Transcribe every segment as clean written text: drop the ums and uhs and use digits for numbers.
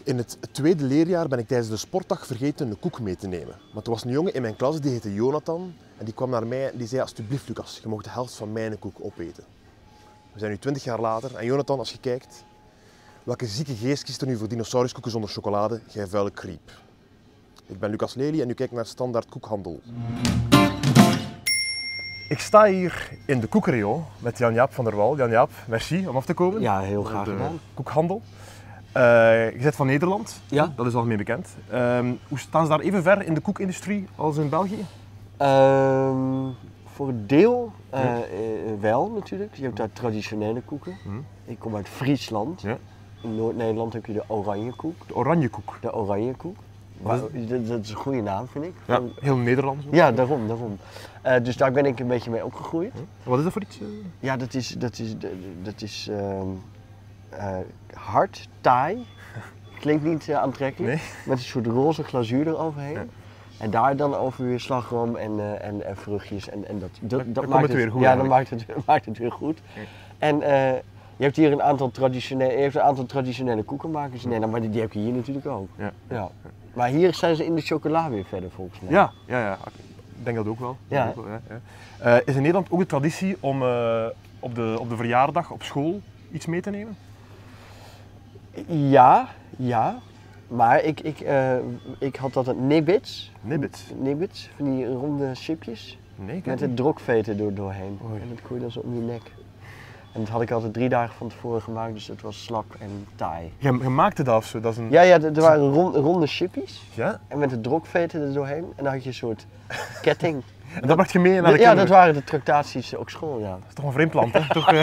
In het tweede leerjaar ben ik tijdens de sportdag vergeten een koek mee te nemen. Maar er was een jongen in mijn klas, die heette Jonathan. En die kwam naar mij en die zei, alsjeblieft Lucas, je mag de helft van mijn koek opeten. We zijn nu 20 jaar later en Jonathan, als je kijkt, welke zieke geest kiest er nu voor dinosauruskoeken zonder chocolade, jij vuile kriep. Ik ben Lucas Lely en u kijkt naar Standaard Koekhandel. Ik sta hier in de koekenrayon met Jan-Jaap van der Wal. Jan-Jaap, merci om af te komen. Ja, heel graag gedaan. Koekhandel. Je bent van Nederland, Ja. Dat is algemeen bekend. Hoe staan ze daar even ver in de koekindustrie als in België? Voor een deel wel natuurlijk. Je hebt daar traditionele koeken. Ik kom uit Friesland. Ja. In Noord-Nederland heb je de oranje koek. De oranje koek. De oranje koek. Dat is een goede naam, vind ik. Ja, heel Nederlands. Ja, daarom. Dus daar ben ik een beetje mee opgegroeid. Wat is dat voor iets? Ja, dat is hard, taai. Klinkt niet aantrekkelijk. Nee. Met een soort roze glazuur eroverheen. Ja. En daar dan over weer slagroom en vruchtjes. En dat maakt het weer goed. Ja, dan maakt het weer goed. Ja. En je hebt hier een aantal traditionele koekenmakers in Nederland, maar die heb je hier natuurlijk ook. Ja. Ja. Maar hier zijn ze in de chocola weer verder volgens mij. Ja. Ik denk dat ook wel. Ja. Is in Nederland ook de traditie om op de verjaardag op school iets mee te nemen? Ja. Maar ik had altijd nibbits. Nibbits, van die ronde chipjes. Nee, met het drokveten doorheen. Oei. En dat kon je dan zo om je nek. En dat had ik altijd 3 dagen van tevoren gemaakt, dus het was slap en taai. Je maakte dat of zo? Dat is een... Ja, er waren ronde chipjes. Ja? En met het drokveten er doorheen. En dan had je een soort ketting. En dat bracht je mee naar de Ja, kinderen? dat waren de tractaties op school, ja. Dat is toch een vreemd land, hè? Toch,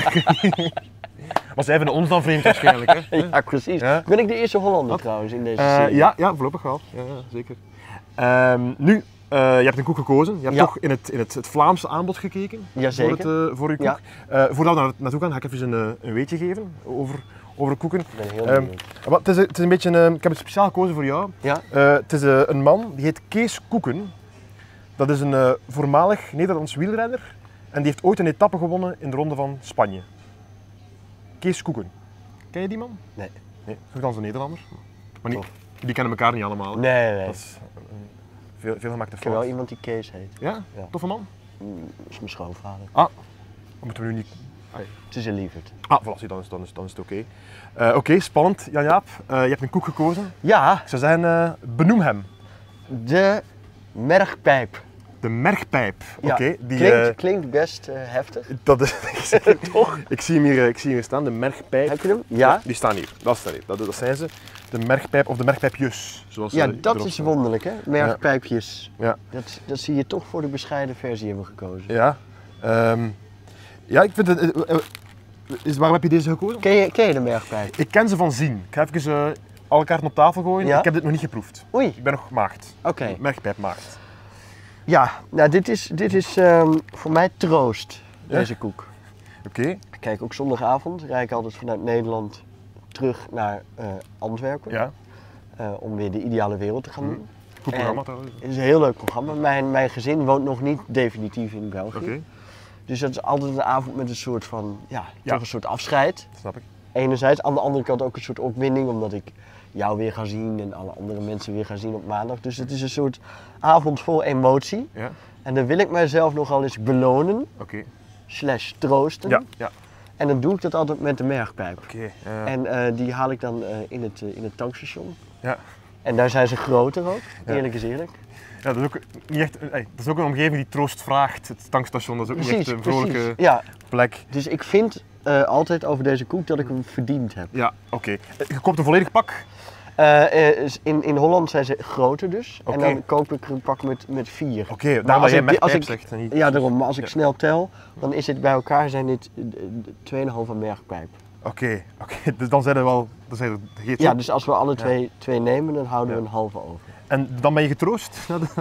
maar zij vinden ons dan vreemd waarschijnlijk, hè? Ja, precies. Ja? Ben ik de eerste Hollander trouwens in deze serie? Ja, voorlopig wel. Ja, zeker. Nu, je hebt een koek gekozen. Je hebt toch in het Vlaamse aanbod gekeken. Jazeker. Voor je koek. Ja. Voordat we naartoe gaan, ga ik even een weetje geven over koeken. Ik ben heel benieuwd. Het is een beetje, ik heb het speciaal gekozen voor jou. Ja? Het is een man, die heet Kees Koeken. Dat is een voormalig Nederlands wielrenner. En die heeft ooit een etappe gewonnen in de Ronde van Spanje. Kees Koeken. Ken je die man? Nee. Nogthans een Nederlander. Maar die kennen elkaar niet allemaal. Nee. Dat is veel gemaakte fout. Ik ken wel iemand die Kees heet. Ja? Toffe man? Dat is mijn schoonvader. Ah, dan moeten we nu niet... Het is een lieverd. Ah, voilà, dan is het oké. Oké, spannend. Jan-Jaap, je hebt een koek gekozen. Ja. Ik zou zeggen, benoem hem. De mergpijp. De mergpijp. Ja, oké. Klinkt best heftig. Dat is toch? Ik zie hem hier staan, de mergpijp. Heb je hem? Ja. Die staan hier. Dat zijn ze. De mergpijp of de mergpijpjes. Zoals dat is wonderlijk, hè? Mergpijpjes. Ja. Dat zie je toch voor de bescheiden versie hebben gekozen. Ja. Ja, ik vind het... waarom heb je deze gekozen? Ken je de mergpijp? Ik ken ze van zien. Ik ga even alle kaarten op tafel gooien. Ja? Ik heb dit nog niet geproefd. Oei. Ik ben nog maagd. Oké. Mergpijp maagd. Ja, nou dit is voor mij troost, deze koek. Oké. Kijk, ook zondagavond rijd ik altijd vanuit Nederland terug naar Antwerpen. Ja. Om weer de ideale wereld te gaan doen. Goed programma trouwens. Het is een heel leuk programma. Mijn gezin woont nog niet definitief in België. Okay. Dus dat is altijd een avond met een soort van, toch een soort afscheid. Snap ik. Enerzijds, aan de andere kant ook een soort opwinding, omdat ik jou weer ga zien en alle andere mensen weer ga zien op maandag. Dus het is een soort avond vol emotie. Ja. En dan wil ik mijzelf nogal eens belonen, / troosten. Ja. En dan doe ik dat altijd met de mergpijp. En die haal ik dan in het tankstation. Ja. En daar zijn ze groter ook, eerlijk is eerlijk. Ja, dat is ook niet echt, dat is ook een omgeving die troost vraagt. Het tankstation, dat is ook niet echt een vrolijke plek. Dus ik vind altijd over deze koek dat ik hem verdiend heb. Ja, oké. Je koopt een volledig pak? In Holland zijn ze groter dus. En dan koop ik een pak met 4. Oké, daarom dat jij mergpijp zegt. Ja, daarom. Maar als ik snel tel, dan is het bij elkaar zijn dit 2,5 mergpijp. Oké. Dus dan zijn er wel... Ja, dus als we alle twee nemen, dan houden we een halve over. En dan ben je getroost?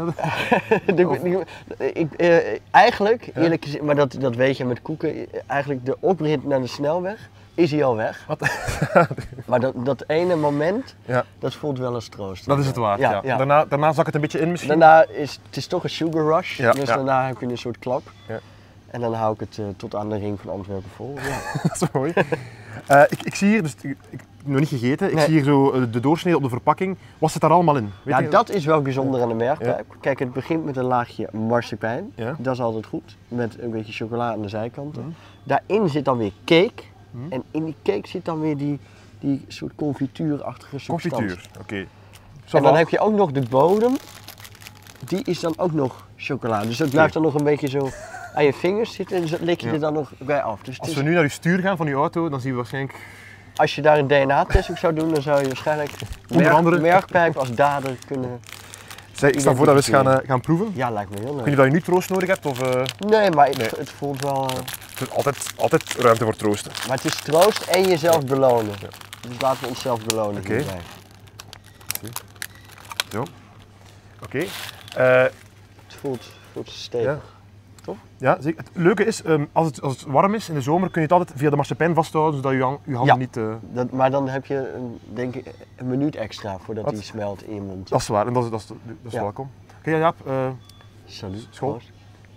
Eigenlijk, eerlijk gezegd, maar dat weet je met koeken, eigenlijk de oprit naar de snelweg is hij al weg. Wat? Maar dat ene moment, dat voelt wel als troost. Dat is het waard, ja. Daarna zak het een beetje in misschien? Daarna is het toch een sugar rush, dus daarna heb je een soort klap. Ja. En dan hou ik het tot aan de ring van Antwerpen vol. Ja. Dat is mooi. Ik zie hier, dus nog niet gegeten. Ik zie hier zo de doorsnede op de verpakking. Wat zit daar allemaal in? Ja, dat is wel bijzonder aan de merkpijp. Ja. Kijk, het begint met een laagje marsepein. Ja. Dat is altijd goed. Met een beetje chocola aan de zijkanten. Daarin zit dan weer cake. En in die cake zit dan weer die soort confituurachtige substantie. Confituur, oké. En dan heb je ook nog de bodem. Die is dan ook nog chocola. Dus dat blijft dan nog een beetje zo aan je vingers zitten en dus lik je er dan nog bij af. Dus als we nu naar je stuur gaan van je auto, dan zien we waarschijnlijk... Als je daar een DNA-test op zou doen, dan zou je waarschijnlijk merkpijp als dader kunnen... Ik stel voor dat we eens gaan proeven. Ja, lijkt me heel leuk. Ik weet niet dat je nu troost nodig hebt of... Nee, maar het voelt wel... Er is altijd ruimte voor troosten. Maar het is troost en jezelf belonen. Ja. Dus laten we onszelf belonen. Oké. Zo. Oké. Het voelt stevig. Ja. Toch? Ja, zeker. Het leuke is, als het warm is in de zomer, kun je het altijd via de marsepein vasthouden, zodat je handen niet... Maar dan heb je denk ik een minuut extra voordat die smelt in je mond. Dat is waar, en dat is welkom. Oké, Jaap. Salut. School. Proost.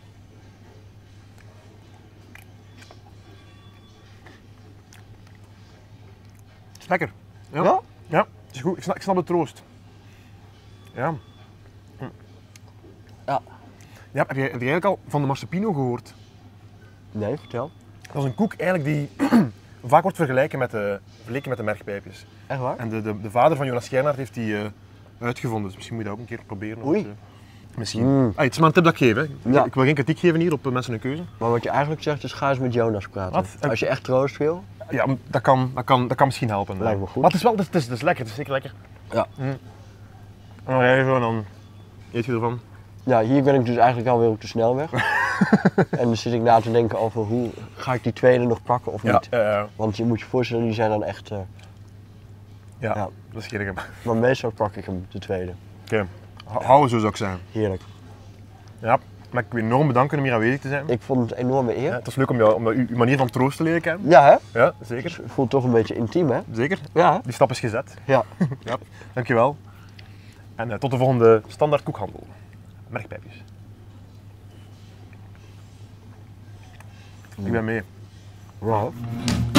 Het is lekker. Ja? Ja? Ja, het is goed. Ik snap de troost. Ja. Ja. Ja, heb je eigenlijk al van de Marsepino gehoord? Nee, vertel. Dat is een koek eigenlijk die vaak wordt vergeleken met de merkpijpjes. Echt waar? En de vader van Jonas Geirnaert heeft die uitgevonden, dus misschien moet je dat ook een keer proberen. Oei. Misschien. Het is maar een tip dat ik geef. Hè. Ja. Ik wil geen kritiek geven hier op mensen hun keuze. Maar wat je eigenlijk zegt is ga eens met Jonas praten. Wat? Als je echt troost wil. Ja, dat kan misschien helpen. Lijkt me goed. Maar het is lekker, het is zeker lekker. Ja. En dan rij je zo en dan eet je ervan. Ja, hier ben ik dus eigenlijk alweer op de snelweg. En dan zit ik na te denken over hoe ga ik die tweede nog pakken of niet. Want je moet je voorstellen, die zijn dan echt... Ja, dat is heerlijk. Maar meestal pak ik hem de tweede. Oké, houden zo zou ik zeggen. Heerlijk. Ja, maar ik wil enorm bedanken om hier aanwezig te zijn. Ik vond het een enorme eer. Ja, het was leuk om uw manier van troost te leren kennen. Ja, hè? Ja, zeker. Het voelt toch een beetje intiem, hè? Zeker. Ja. Die stap is gezet. Ja. Ja, dankjewel. En tot de volgende standaard koekhandel. Merkpijpjes. Ik ben mee. Ja.